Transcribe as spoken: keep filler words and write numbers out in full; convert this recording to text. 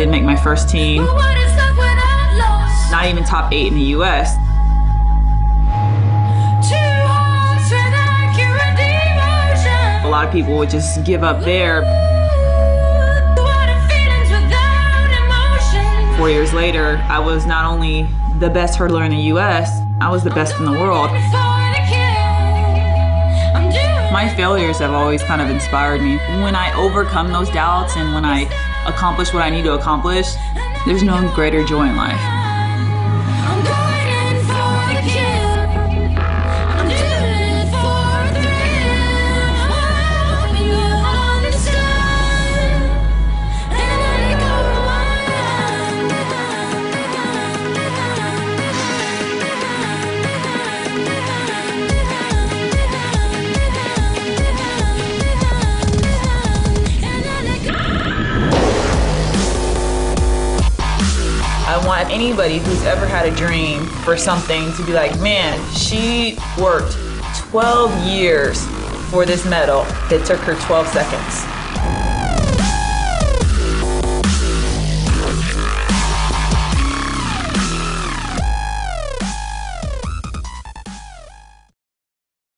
didn't make my first team. Not even top eight in the U S. A lot of people would just give up there. Four years later, I was not only the best hurdler in the U S, I was the best in the world. My failures have always kind of inspired me. When I overcome those doubts and when I accomplish what I need to accomplish, there's no greater joy in life. I want anybody who's ever had a dream for something to be like, man, she worked twelve years for this medal. It took her twelve seconds.